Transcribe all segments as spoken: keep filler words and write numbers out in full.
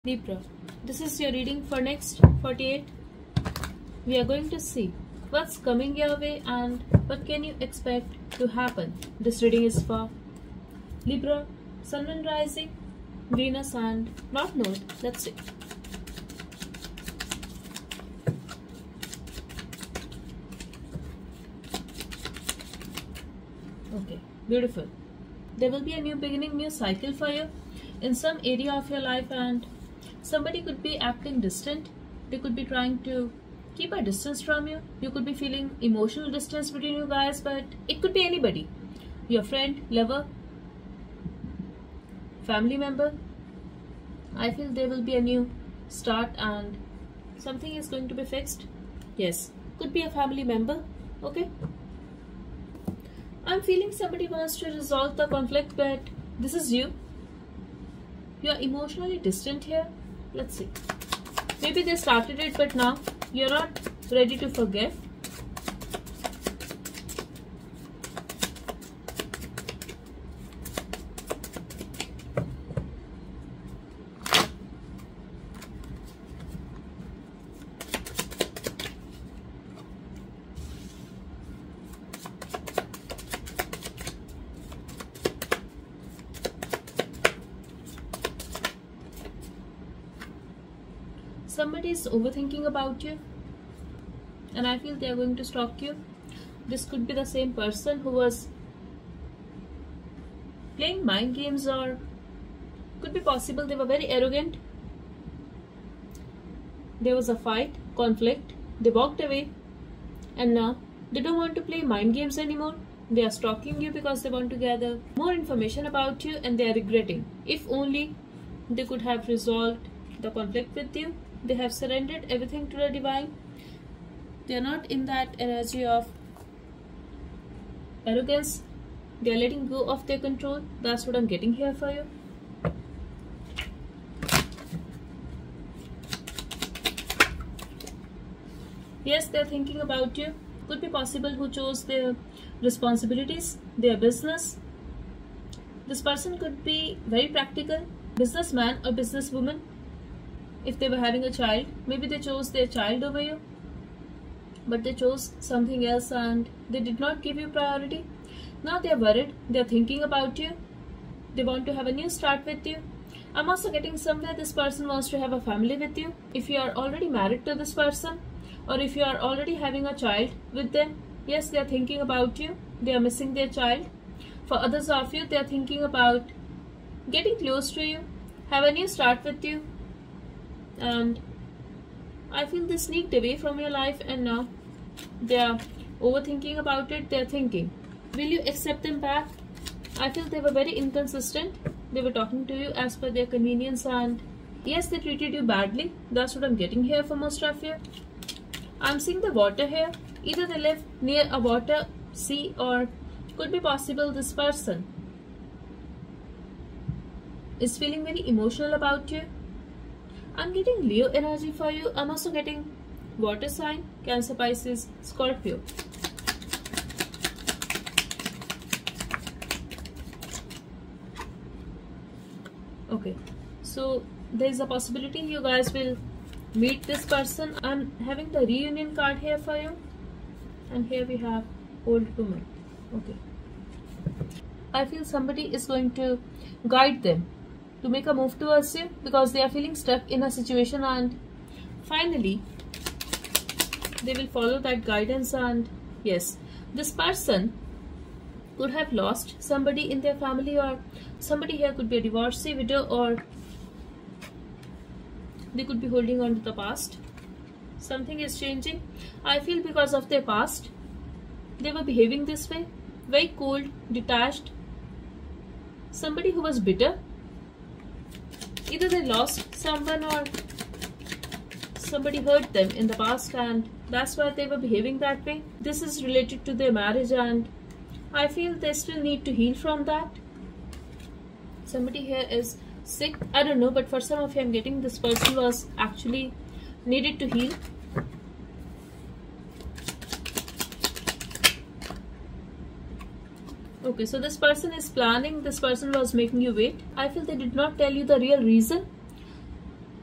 Libra, this is your reading for next forty-eight. We are going to see what's coming your way and what can you expect to happen. This reading is for Libra, Sun and Rising, Venus and North Node. Let's see. Okay, beautiful. There will be a new beginning, new cycle for you in some area of your life, and somebody could be acting distant. They could be trying to keep a distance from you. You could be feeling emotional distance between you guys, but it could be anybody. Your friend, lover, family member. I feel there will be a new start and something is going to be fixed. Yes, could be a family member. Okay. I'm feeling somebody wants to resolve the conflict, but this is you. You are emotionally distant here. Let's see. Maybe they started it, but now you're not ready to forgive. Somebody is overthinking about you, and I feel they are going to stalk you. This could be the same person who was playing mind games, or could be possible they were very arrogant. There was a fight, conflict, they walked away, and now they don't want to play mind games anymore. They are stalking you because they want to gather more information about you, and they are regretting. If only they could have resolved the conflict with you. They have surrendered everything to the divine. They are not in that energy of arrogance. They are letting go of their control. That's what I'm getting here for you. Yes, they are thinking about you. Could be possible who chose their responsibilities, their business. This person could be very practical, businessman or businesswoman. If they were having a child, maybe they chose their child over you, but they chose something else and they did not give you priority. Now they are worried, they are thinking about you, they want to have a new start with you. I'm also getting somewhere this person wants to have a family with you. If you are already married to this person, or if you are already having a child with them, yes, they are thinking about you, they are missing their child. For others of you, they are thinking about getting close to you, have a new start with you. And I feel they sneaked away from your life, and now they are overthinking about it. They are thinking, will you accept them back? I feel they were very inconsistent. They were talking to you as per their convenience, and yes, they treated you badly. That's what I'm getting here for most of you. I'm seeing the water here. Either they live near a water, sea, or could be possible this person is feeling very emotional about you. I'm getting Leo energy for you. I'm also getting water sign, Cancer, Pisces, Scorpio. Okay, so there's a possibility you guys will meet this person. I'm having the reunion card here for you, and here we have old woman. Okay, I feel somebody is going to guide them to make a move towards you because they are feeling stuck in a situation, and finally they will follow that guidance. And yes, this person could have lost somebody in their family, or somebody here could be a divorcee, widow, or they could be holding on to the past. Something is changing. I feel because of their past they were behaving this way, very cold, detached. Somebody who was bitter. Either they lost someone or somebody hurt them in the past, and that's why they were behaving that way. This is related to their marriage, and I feel they still need to heal from that. Somebody here is sick. I don't know, but for some of you I'm getting this person was actually needed to heal. Okay, so this person is planning, this person was making you wait. I feel they did not tell you the real reason.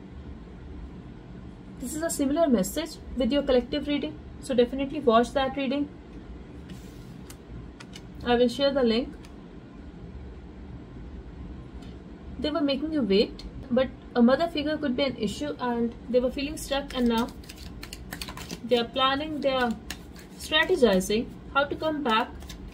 This is a similar message with your collective reading, so definitely watch that reading. I will share the link. They were making you wait, but a mother figure could be an issue and they were feeling stuck, and now they are planning, they are strategizing how to come back.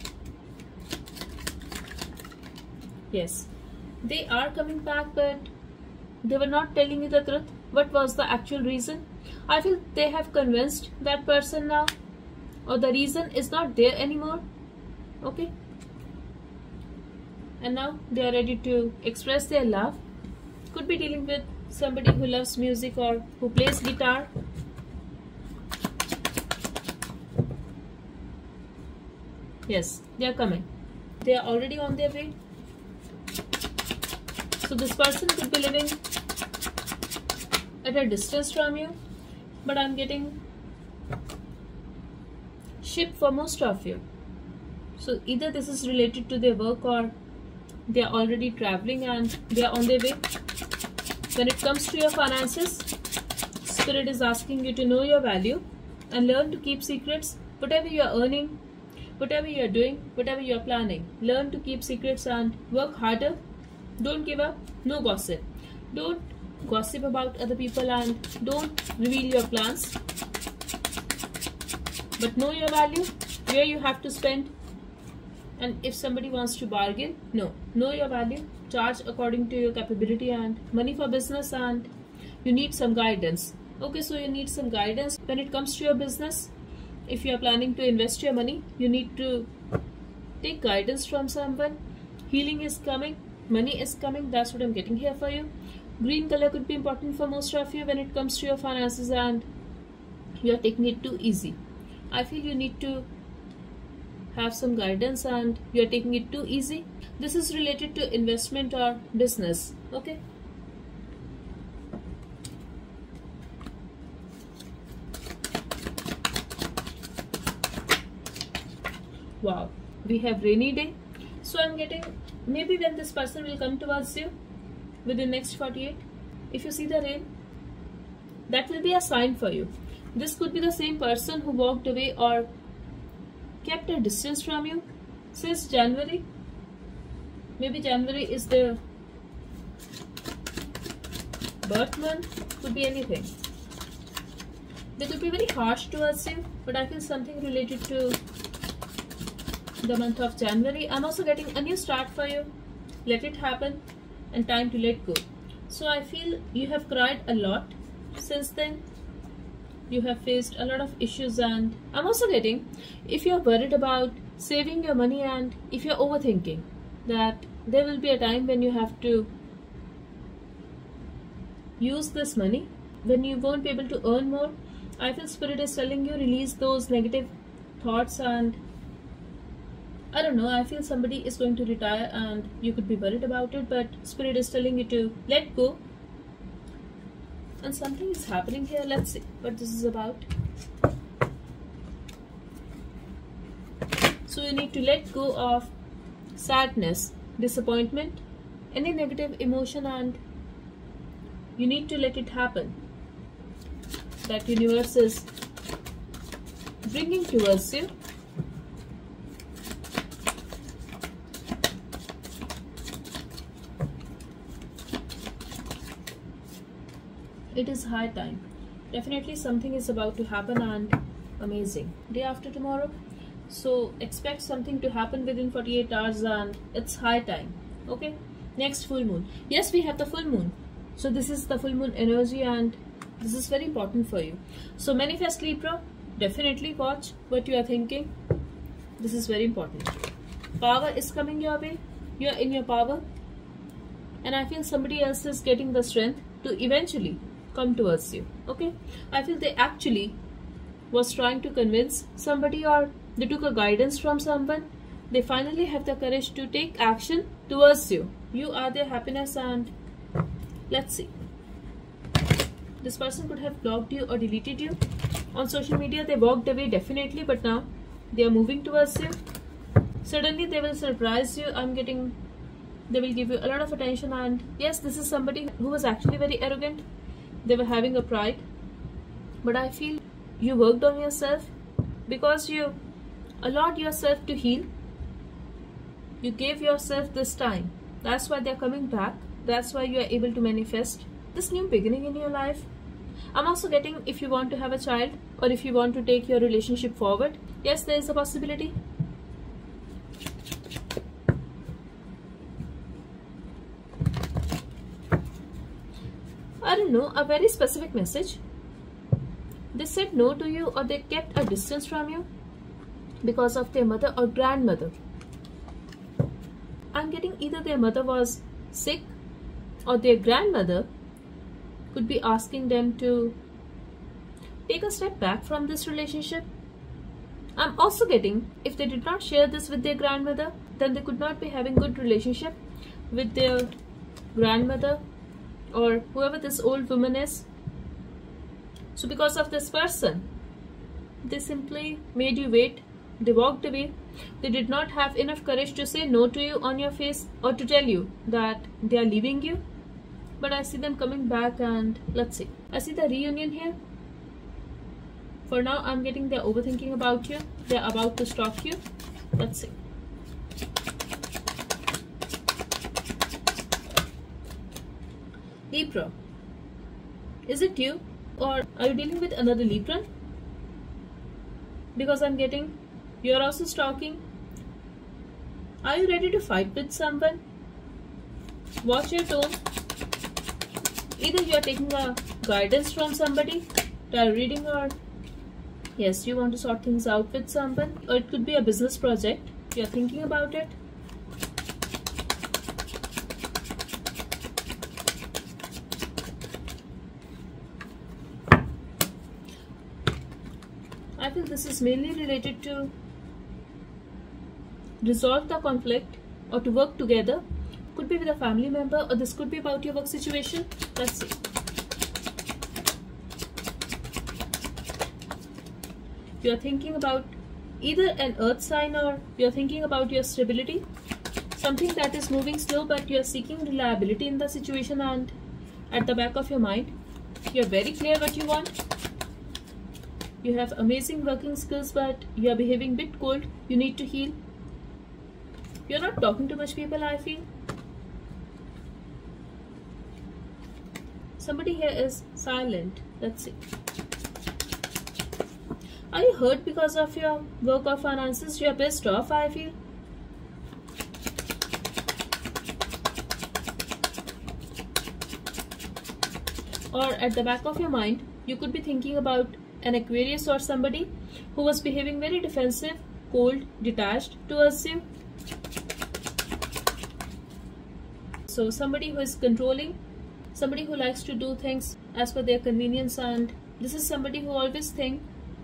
Yes, they are coming back, but they were not telling you the truth. What was the actual reason? I feel they have convinced that person now, or the reason is not there anymore. Okay, and now they are ready to express their love. Could be dealing with somebody who loves music or who plays guitar. Yes, they are coming. They are already on their way. So this person could be living at a distance from you, but I'm getting ship for most of you. So either this is related to their work or they are already traveling and they are on their way. When it comes to your finances, Spirit is asking you to know your value and learn to keep secrets. Whatever you are earning, whatever you are doing, whatever you are planning, learn to keep secrets and work harder. Don't give up. No gossip. Don't gossip about other people and don't reveal your plans. But know your value, where you have to spend. And if somebody wants to bargain, no. Know your value. Charge according to your capability and money for business, and you need some guidance. Okay, so you need some guidance when it comes to your business. If you are planning to invest your money, you need to take guidance from someone. Healing is coming. Money is coming. That's what I'm getting here for you. Green color could be important for most of you when it comes to your finances and you're taking it too easy. I feel you need to have some guidance and you're taking it too easy. This is related to investment or business. Okay. Wow. We have rainy day. So I'm getting maybe when this person will come towards you within next forty-eight. If you see the rain, that will be a sign for you. This could be the same person who walked away or kept a distance from you since January. Maybe January is their birth month. Could be anything. They could be very harsh towards you, but I feel something related to the month of January. I'm also getting a new start for you. Let it happen and time to let go. So I feel you have cried a lot since then. You have faced a lot of issues, and I'm also getting, if you're worried about saving your money and if you're overthinking, that there will be a time when you have to use this money, when you won't be able to earn more. I feel Spirit is telling you release those negative thoughts, and I don't know, I feel somebody is going to retire and you could be worried about it, but Spirit is telling you to let go. And something is happening here. Let's see what this is about. So you need to let go of sadness, disappointment, any negative emotion, and you need to let it happen. That universe is bringing towards you. It is high time. Definitely something is about to happen, and amazing. Day after tomorrow. So expect something to happen within forty-eight hours, and it's high time. Okay. Next, full moon. Yes, we have the full moon. So this is the full moon energy, and this is very important for you. So manifest, Libra. Definitely watch what you are thinking. This is very important. Power is coming your way. You are in your power. And I feel somebody else is getting the strength to eventually come towards you. Okay, I feel they actually was trying to convince somebody, or they took a guidance from someone. They finally have the courage to take action towards you. You are their happiness, and let's see. This person could have blocked you or deleted you on social media. They walked away definitely, but now they are moving towards you. Suddenly they will surprise you. I'm getting they will give you a lot of attention, and yes, this is somebody who was actually very arrogant. They were having a pride. but I feel you worked on yourself because you allowed yourself to heal. You gave yourself this time. That's why they're coming back. That's why you are able to manifest this new beginning in your life. I'm also getting if you want to have a child or if you want to take your relationship forward. Yes, there is a possibility. I don't know, a very specific message. They said no to you or they kept a distance from you because of their mother or grandmother. I'm getting either their mother was sick or their grandmother could be asking them to take a step back from this relationship. I'm also getting if they did not share this with their grandmother, then they could not be having good relationship with their grandmother or whoever this old woman is. So because of this person, they simply made you wait. They walked away. They did not have enough courage to say no to you on your face or to tell you that they are leaving you. But I see them coming back and let's see. I see the reunion here. For now, I'm getting they're overthinking about you. They're about to stalk you. Let's see. Libra. Is it you? Or are you dealing with another Libra? Because I'm getting you're also stalking. Are you ready to fight with someone? Watch your tone. Either you are taking a guidance from somebody, tarot reading, or yes, you want to sort things out with someone, or it could be a business project. You're thinking about it. I feel this is mainly related to resolve the conflict or to work together. Could be with a family member or this could be about your work situation. Let's see. You're thinking about either an earth sign or you're thinking about your stability. Something that is moving slow but you're seeking reliability in the situation, and at the back of your mind, you're very clear what you want. You have amazing working skills but you are behaving a bit cold. You need to heal. You're not talking to much people, I feel. Somebody here is silent. Let's see. Are you hurt because of your work or finances? You're pissed off, I feel. Or at the back of your mind, you could be thinking about an Aquarius or somebody who was behaving very defensive, cold, detached towards you. So somebody who is controlling, somebody who likes to do things as per their convenience, and this is somebody who always think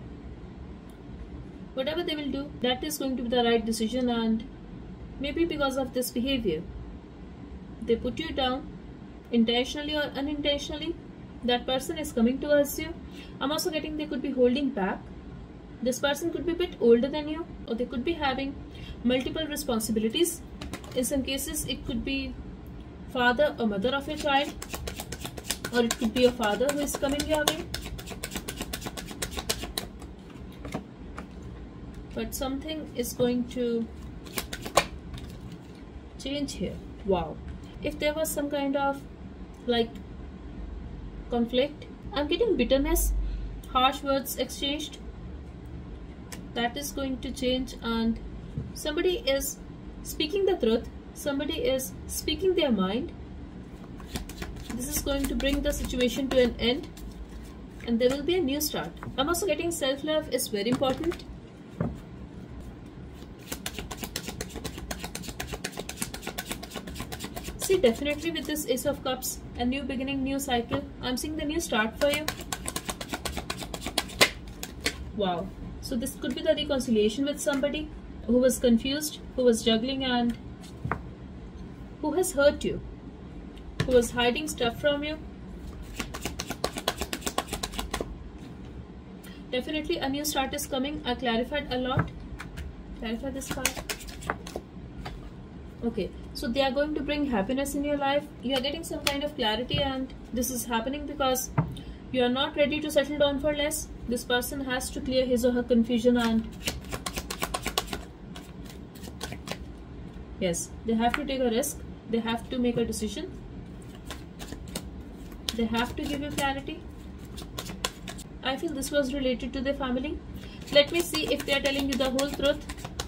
whatever they will do, that is going to be the right decision, and maybe because of this behavior, they put you down intentionally or unintentionally. That person is coming towards you. I'm also getting they could be holding back. This person could be a bit older than you, or they could be having multiple responsibilities. In some cases, it could be father or mother of your child, or it could be a father who is coming your way. But something is going to change here. Wow. If there was some kind of like conflict, I'm getting bitterness, harsh words exchanged. That is going to change, and somebody is speaking the truth. Somebody is speaking their mind. This is going to bring the situation to an end, and there will be a new start. I'm also getting self-love is very important. See, definitely with this Ace of Cups, a new beginning, new cycle. I'm seeing the new start for you. Wow. So this could be the reconciliation with somebody who was confused, who was juggling, and who has hurt you, who was hiding stuff from you. Definitely a new start is coming. I clarified a lot. Clarify this part. Okay, so they are going to bring happiness in your life. You are getting some kind of clarity, and this is happening because You are not ready to settle down for less. This person has to clear his or her confusion, and yes, they have to take a risk. They have to make a decision. They have to give you clarity. I feel this was related to their family. Let me see if they are telling you the whole truth.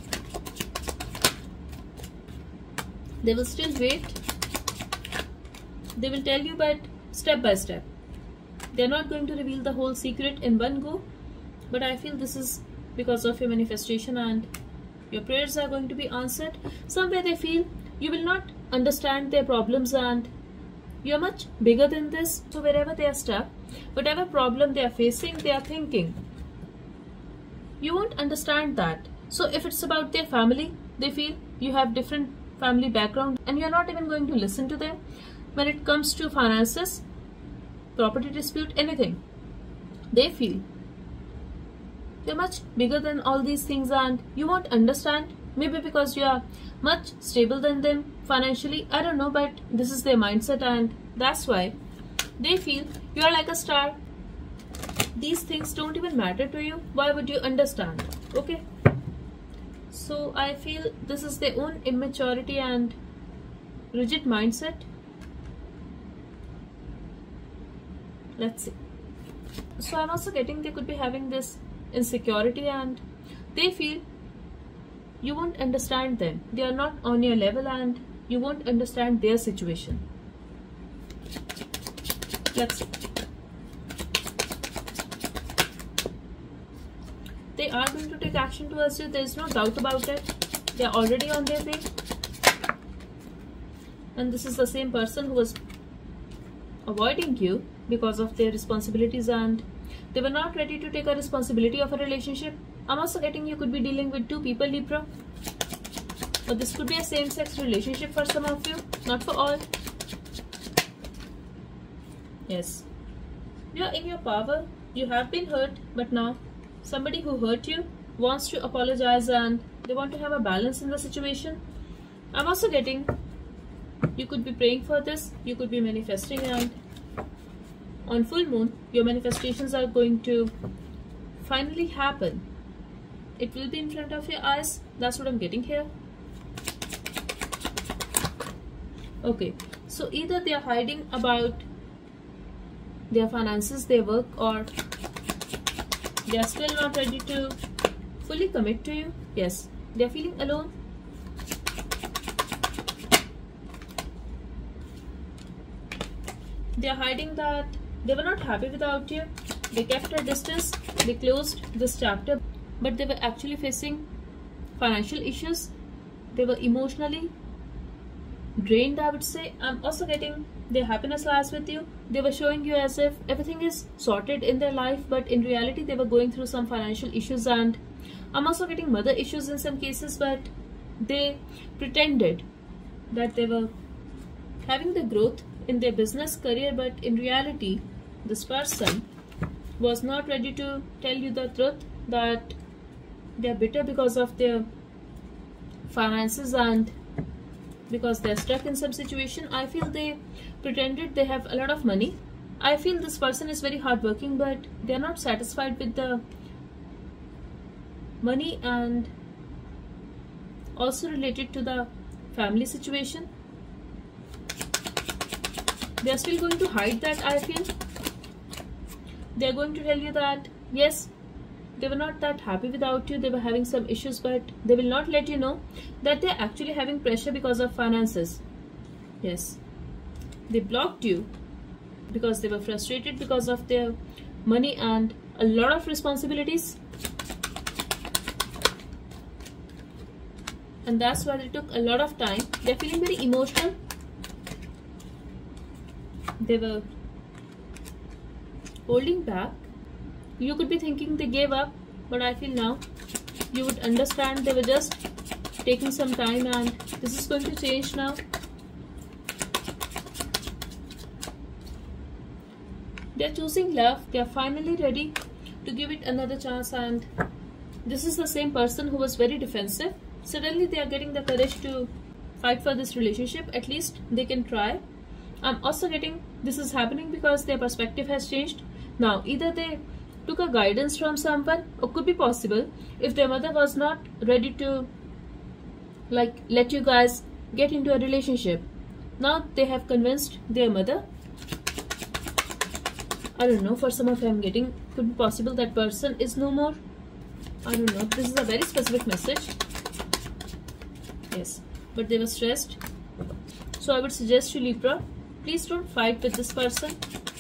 They will still wait. They will tell you, but step by step. They are not going to reveal the whole secret in one go. But I feel this is because of your manifestation, and your prayers are going to be answered. Somewhere they feel you will not understand their problems, and you are much bigger than this. So wherever they are stuck, whatever problem they are facing, they are thinking you won't understand that. So if it's about their family, they feel you have different family background and you're not even going to listen to them. When it comes to finances, property dispute, anything, they feel you're much bigger than all these things and you won't understand. Maybe because you are much stable than them financially, I don't know, but this is their mindset, and that's why they feel you are like a star. These things don't even matter to you. Why would you understand? Okay, so I feel this is their own immaturity and rigid mindset. Let's see. So I'm also getting they could be having this insecurity, and they feel you won't understand them. They are not on your level and you won't understand their situation. Let's see. They are going to take action towards you. There is no doubt about it. They are already on their way. And this is the same person who was avoiding you because of their responsibilities, and they were not ready to take a responsibility of a relationship. I'm also getting you could be dealing with two people, Libra. But this could be a same-sex relationship for some of you, not for all. Yes. You are in your power. You have been hurt, but now somebody who hurt you wants to apologize and they want to have a balance in the situation. I'm also getting you could be praying for this. You could be manifesting, and on full moon, your manifestations are going to finally happen. It will be in front of your eyes. That's what I'm getting here. Okay, so either they are hiding about their finances, their work, or they are still not ready to fully commit to you. Yes, they are feeling alone. They are hiding that they were not happy without you. They kept a distance. They closed this chapter, but they were actually facing financial issues. They were emotionally drained, I would say. I'm also getting their happiness lies with you. They were showing you as if everything is sorted in their life, but in reality they were going through some financial issues, and I'm also getting mother issues in some cases, but they pretended that they were having the growth in their business career, but in reality this person was not ready to tell you the truth that they are bitter because of their finances and because they're stuck in some situation. I feel they pretended they have a lot of money. I feel this person is very hardworking, but they're not satisfied with the money, and also related to the family situation. They're still going to hide that, I feel. They're going to tell you that, yes, they were not that happy without you. They were having some issues, but they will not let you know that they're actually having pressure because of finances. Yes. They blocked you because they were frustrated because of their money and a lot of responsibilities. And that's why it took a lot of time. They're feeling very emotional. They were holding back. You could be thinking they gave up, but I feel now you would understand they were just taking some time, and this is going to change now. They are choosing love. They are finally ready to give it another chance, and this is the same person who was very defensive. Suddenly they are getting the courage to fight for this relationship. At least they can try. I'm also getting this is happening because their perspective has changed. Now, either they took a guidance from someone, or could be possible if their mother was not ready to like let you guys get into a relationship. Now they have convinced their mother. I don't know, for some of you I'm getting, could be possible that person is no more. I don't know, this is a very specific message. Yes, but they were stressed. So I would suggest you, Libra, please don't fight with this person.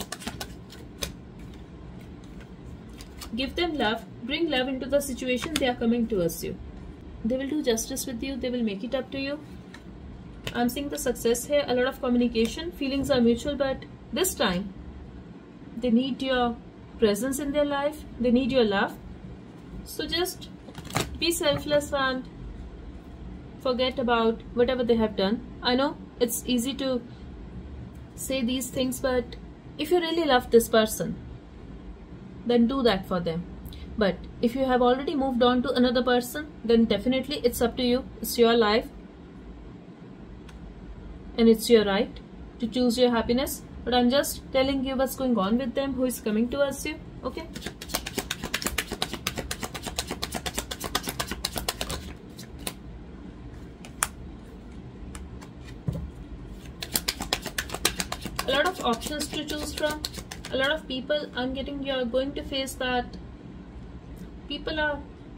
Give them love, bring love into the situation they are coming towards you. They will do justice with you, they will make it up to you. I'm seeing the success here, a lot of communication, feelings are mutual, but this time they need your presence in their life, they need your love. So just be selfless and forget about whatever they have done. I know it's easy to say these things, but if you really love this person, then do that for them. But if you have already moved on to another person, then definitely it's up to you. It's your life and it's your right to choose your happiness. But I'm just telling you what's going on with them, who is coming towards you. Okay? A lot of options to choose from. A lot of people, I'm getting, you're going to face that people are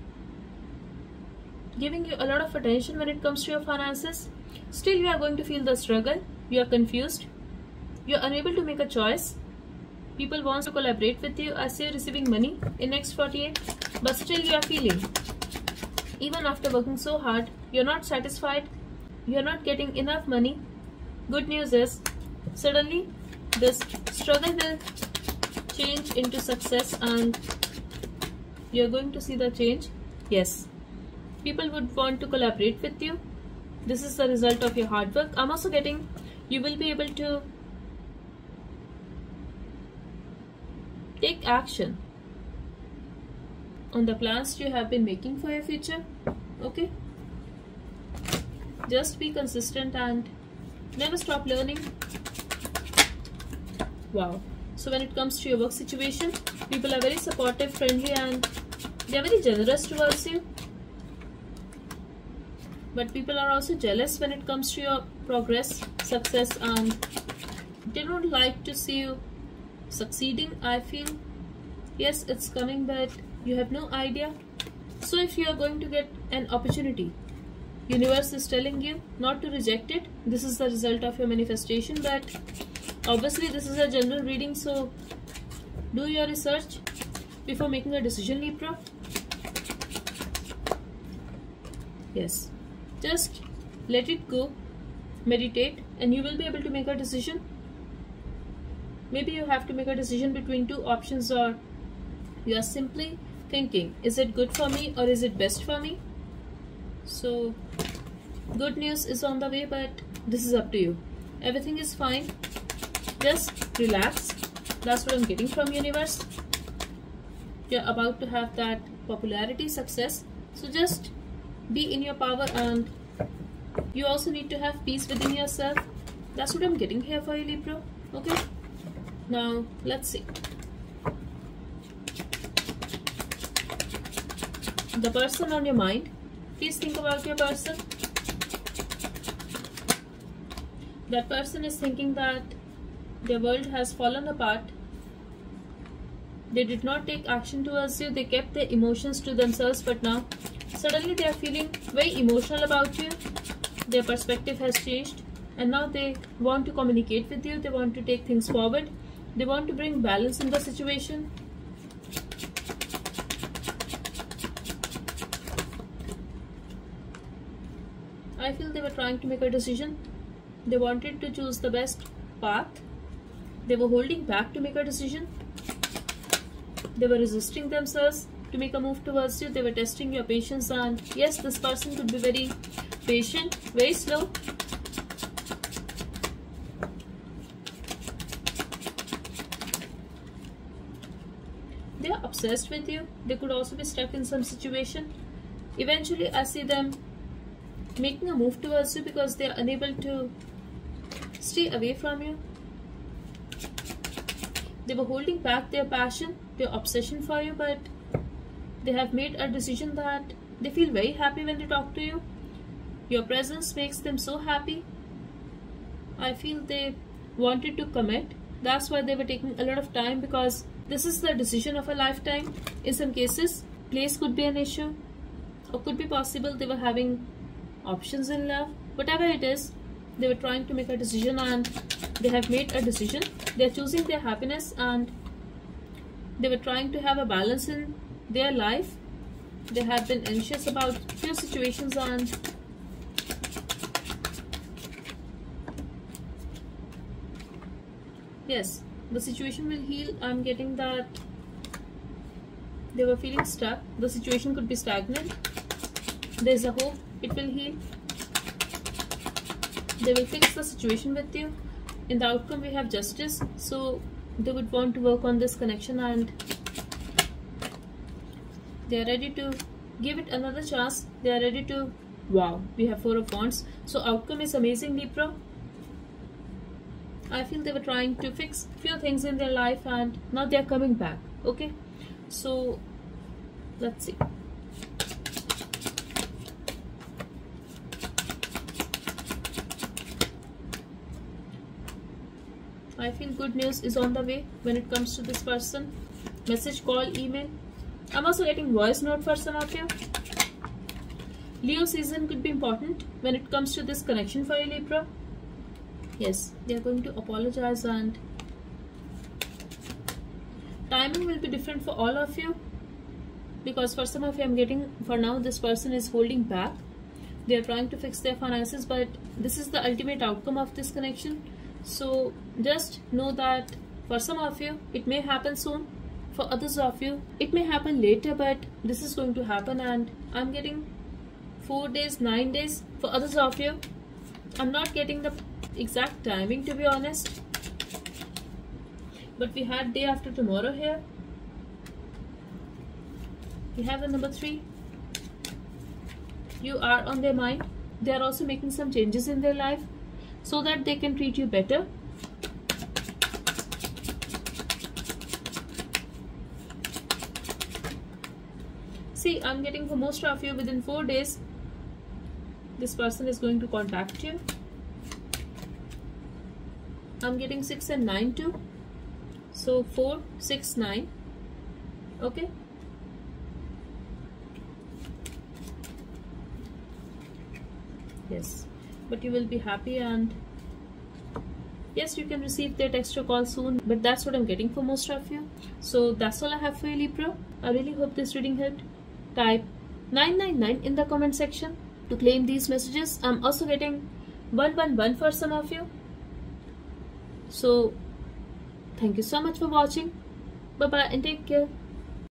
giving you a lot of attention when it comes to your finances. Still you are going to feel the struggle. You are confused. You are unable to make a choice. People want to collaborate with you. I see you receiving money in next forty-eight, but still you are feeling, even after working so hard, you're not satisfied. You're not getting enough money. Good news is, suddenly this struggle will change into success and you're going to see the change. Yes, people would want to collaborate with you. This is the result of your hard work. I'm also getting, you will be able to take action on the plans you have been making for your future. Okay, just be consistent and never stop learning. Wow. So when it comes to your work situation, people are very supportive, friendly, and they are very generous towards you. But people are also jealous when it comes to your progress, success, and they don't like to see you succeeding, I feel. Yes, it's coming, but you have no idea. So if you are going to get an opportunity, universe is telling you not to reject it. This is the result of your manifestation, but obviously this is a general reading, so do your research before making a decision, Libra. Yes, just let it go, meditate, and you will be able to make a decision. Maybe you have to make a decision between two options, or you are simply thinking, is it good for me or is it best for me? So good news is on the way, but this is up to you. Everything is fine. Just relax. That's what I'm getting from universe. You're about to have that popularity, success. So just be in your power, and you also need to have peace within yourself. That's what I'm getting here for you, Libra. Okay. Now let's see. The person on your mind. Please think about your person. That person is thinking that their world has fallen apart. They did not take action towards you. They kept their emotions to themselves, but now suddenly they are feeling very emotional about you. Their perspective has changed, and now they want to communicate with you. They want to take things forward. They want to bring balance in the situation. I feel they were trying to make a decision. They wanted to choose the best path. They were holding back to make a decision. They were resisting themselves to make a move towards you. They were testing your patience, and yes, this person could be very patient, very slow. They are obsessed with you. They could also be stuck in some situation. Eventually, I see them making a move towards you because they are unable to stay away from you. They were holding back their passion, their obsession for you, but they have made a decision that they feel very happy when they talk to you. Your presence makes them so happy. I feel they wanted to commit. That's why they were taking a lot of time, because this is the decision of a lifetime. In some cases, place could be an issue, or could be possible they were having options in love. Whatever it is, they were trying to make a decision, and they have made a decision. They are choosing their happiness, and they were trying to have a balance in their life. They have been anxious about few situations, and yes, the situation will heal. I'm getting that they were feeling stuck. The situation could be stagnant. There's a hope it will heal. They will fix the situation with you. In the outcome, we have justice. So they would want to work on this connection, and they are ready to give it another chance. They are ready to, wow, we have Four of Wands. So outcome is amazing, Libra. I feel they were trying to fix few things in their life, and now they are coming back. Okay, so let's see. I feel good news is on the way when it comes to this person. Message, call, email. I'm also getting voice note for some of you. Leo season could be important when it comes to this connection for you, Libra. Yes, they are going to apologize, and timing will be different for all of you, because for some of you I'm getting, for now this person is holding back. They are trying to fix their finances, but this is the ultimate outcome of this connection. So just know that for some of you it may happen soon, for others of you it may happen later, but this is going to happen. And I'm getting four days, nine days. For others of you, I'm not getting the exact timing, to be honest, but we had day after tomorrow here. We have the number three. You are on their mind. They are also making some changes in their life so that they can treat you better. See, I'm getting for most of you within four days this person is going to contact you. I'm getting six and nine too. So four, six, nine. Okay. Yes, but you will be happy, and yes, you can receive that extra call soon, but that's what I'm getting for most of you. So that's all I have for you, Libra. I really hope this reading helped. Type nine nine nine in the comment section to claim these messages. I'm also getting one one one for some of you. So thank you so much for watching. Bye bye and take care.